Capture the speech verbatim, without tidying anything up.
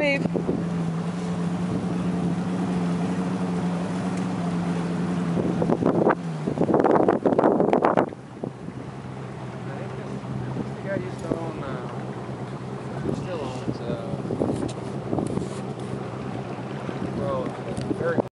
Wave. I think this, this guy used to own, uh, still owns